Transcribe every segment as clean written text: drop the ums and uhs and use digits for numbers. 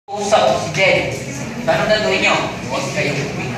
Sa oxygen. So, anong gagawin nyo? Huwag kayo bumina.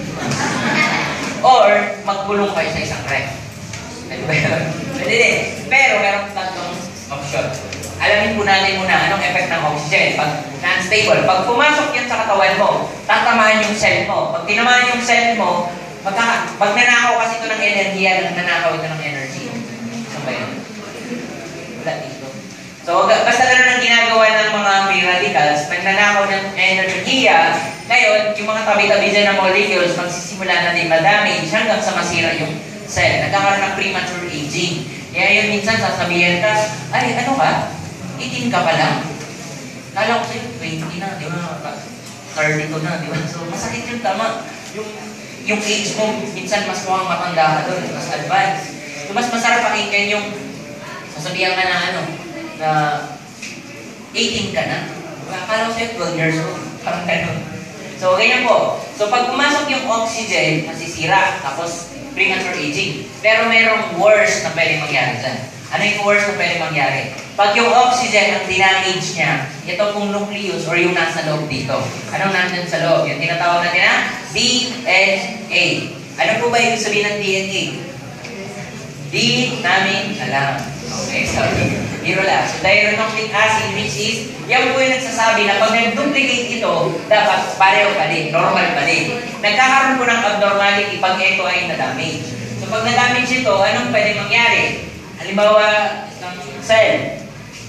Or, magbulong kayo sa isang ref. Pwede ba yun? Pwede din. Pero, meron tatlong option. Alamin po natin muna anong effect ng oxygen. Pag non-stable, pag pumasok yan sa katawan mo, tatamaan yung cell mo. Pag tinamaan yung cell mo, pag nanakaw kasi ito ng enerhiya, nanakaw ito ng energy. Saan ba yun? Wala dito. So, basta ganun ang ginagawa ng mga free radicals, nagnanakaw ng enerhiya, ngayon, yung mga tabi-tabi dyan ng molecules, magsisimula na din ma-damage hanggang sa masira yung cell. Nagkakaroon ng premature aging. Kaya yun, minsan sasabihin ka, ay, ano ka? 18 ka pa lang? Kala ko sa'yo, 20 na, di ba? 32 na, di ba? So, masakit yung tama. Yung age mo, minsan mas mukhang matanda ka doon, mas advanced. So, mas masarap pakinggan yung sasabihan ka na ano, na 18 ka na. Akala ko sa'yo 12 years old. Parang ganun. So, ganyan po. So, pag pumasok yung oxygen, masisira. Tapos, premature aging. Pero merong worse na pwede mangyari dyan. Ano yung worse na pwede mangyari? Pag yung oxygen ang dinamage niya, ito pong nucleus or yung nasa loob dito. Anong nandun sa loob? Yung tinatawag natin na DNA. Ano po ba yung sabihin ng DNA? Di namin alam. Okay, so, hero lang. So, dianucleic acid, which is, yan po yung nagsasabi na pag nag-duplicate ito, dapat pareho pa din, normal pa din. Nagkakaroon po ng abnormality pag ito ay na-damage. So, pag na-damage ito, anong pwede mangyari? Halimbawa, isang cell.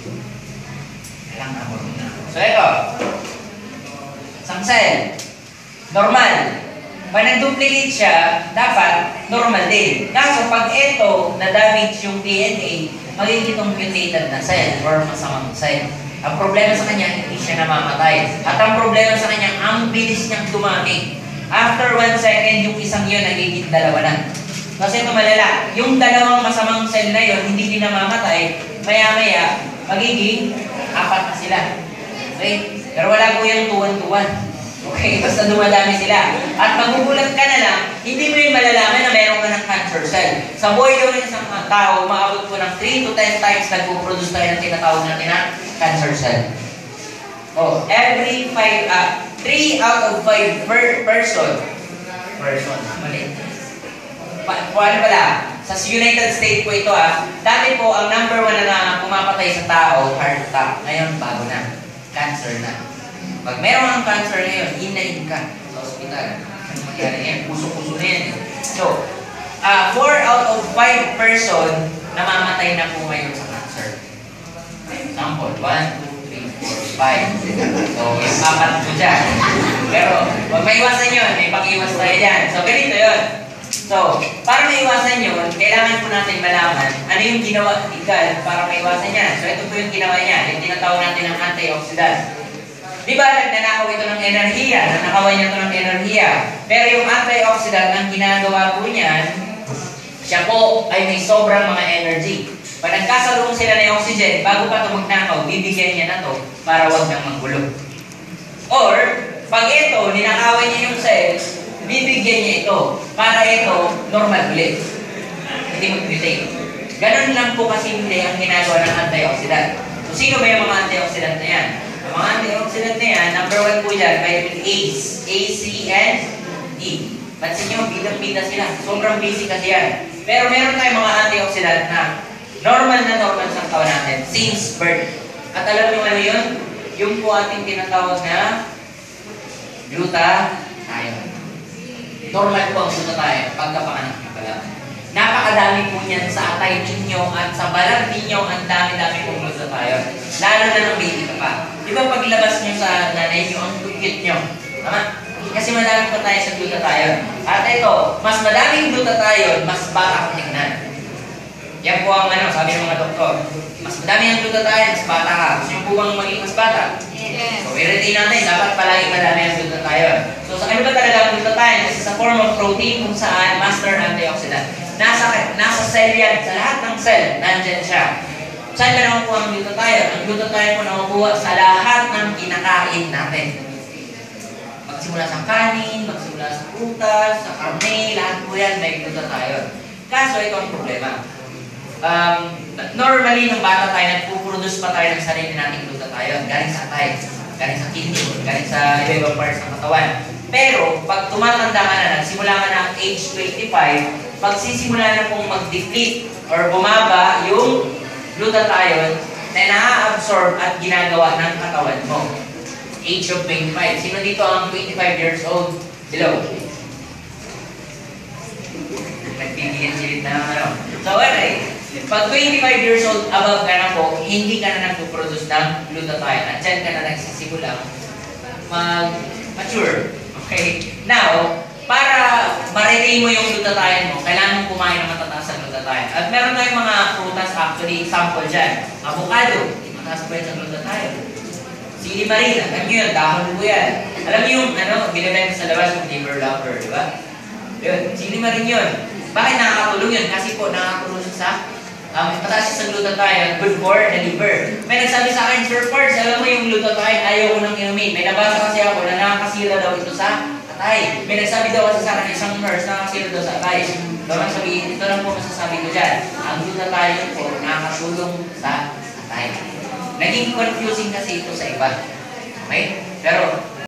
So, ito. Isang cell. Normal. Pag nag-duplicate siya, dapat normal din. Kaso pag ito, na-damage yung DNA, magiging itong mutated na cell or masamang cell. Ang problema sa kanya, hindi siya namamatay. At ang problema sa kanya, ang bilis niyang dumami. After 1 second, yung isang yun, nagiging dalawa na. Kasi ito malala, yung dalawang masamang cell na yun, hindi din namamatay, maya-maya, magiging 4 na sila. Okay? Pero wala po yung tuwan-tuwan. Okay, basta dumadami sila. At magugulat ka na lang, hindi mo yung malalaman na meron ka ng cancer cell. Sa buhay daw ng isang tao, maabot po ng 3 to 10 times nagpo-produce tayo ng tinatawag natin na cancer cell. Oh, every 3 out of 5 person, mali. Ano pala, sa United States po ito dati po ang number 1 na pumapatay sa tao, heart attack. Ngayon, bago na. Cancer na. Pag meron kang cancer ngayon, in ka sa ospital. Ano mangyari yan? Puso-puso na yan. So, 4 out of 5 person namamatay na po ngayon sa cancer. Example, 1, 2, 3, 4, 5. So, yung 4 po dyan. Pero, huwag maiwasan yun. May pag-iwas tayo dyan. So, ganito yun. So, para maiwasan yun, kailangan po natin malaman ano yung ginawa legal para maiwasan yan. So, ito po yung ginawa niya. Yung tinatawag natin ng antioxidant. Di ba, nagnanakaw ito ng enerhiya, nanakawan niya ito ng enerhiya. Pero yung antioxidant, ang ginagawa po niyan, siya po ay may sobrang mga energy. Pag nagkasalubong sila ng oxygen, bago pa ito magnakaw, bibigyan niya na ito para huwag nang magulo. Or, pag ito, ninakawan niya yung cells, bibigyan niya ito para ito normal ulit. Hindi mag-mutate. Ganun lang po kasimple ang ginagawa ng antioxidant. So, sino ba yung mga antioxidant na yan? Ang mga antioxidant na yan, number 1 po dyan, vitamin A, C, and D. Pansin nyo, bidang-bida sila. Sobrang busy kasi yan. Pero meron tayong mga antioxidant na normal sa katawan natin since birth. At alam nyo ano yun? Yung po ating tinatawag na glutathione. Normal po ang glutathione pagkapanganak nyo pala. Napakadami po niyan sa atay ninyo at sa balat ninyo, ang dami-dami pong glutathione. Lalo na ng baby ka pa. Di ba paglabas nyo sa nanay nyo, ang cute nyo? Tama? Kasi madami pa tayo sa glutathione. At ito, mas madaming glutathione, mas bata kang tignan. Yan po ang sabi ng mga doktor. Mas madami ang glutathione, mas bata ka. Gusto nyo po bang maging mas bata? Yes. So, i-retain natin, dapat palagi madami ang glutathione. So, ano ba talaga ang glutathione? Kasi sa form of protein kung saan master antioxidant. Nasa cell yan, sa lahat ng cell, nandyan siya. Saan ba nakukuha ang glutathione? Ang glutathione po nakukuha sa lahat ng kinakain natin. Magsimula sa kanin, magsimula sa prutas, sa karne, lahat po yan may glutathione. Kaso ito ang problema. Normally, nung bata tayo, nagpuproduce pa tayo ng sarili nating glutathione, galing sa atay. galing sa kidney, galing sa iba-ibang parts ng katawan. Pero, pag tumatanda ka na, nagsimula ka na ang age 25, magsisimula na pong mag-deplete or bumaba yung glutathione na na-absorb at ginagawa ng katawan mo. Age of 25. Sino dito ang 25 years old? Below. Nagpipigil-silit na ano. So, okay. Pag 25 years old, above ka na po, hindi ka na nagpo-produce ng glutathione. At dyan ka na nagsisimula mag-mature. Okay? Now, para ma-retain mo yung glutathione mo, kailangan mong kumain ng matataas na glutathione. At meron tayong mga prutas, actually, example dyan. Avocado, mataas po yan sa glutathione. Sili marina, alam nyo yun, dahon po yan. Alam nyo yung, binibenta sa labas yung liver lover, di ba? Yun, sili marin yun. Bakit nakakatulong yun? Kasi po, nakakatulong sa mataas sa glutathione, good for the liver. May nagsabi sa akin, Sir Pards, alam mo yung glutathione, ayaw ko nang inumin. May nabasa kasi ako na nakakasira daw ito sa atay. May nagsabi daw kasi sa akin, isang nurse, nakakasira daw sa atay. Ito lang po masasabi ko dyan. Ang glutathione po, nakakatulong sa atay. Naging confusing kasi ito sa iba. Okay? Pero,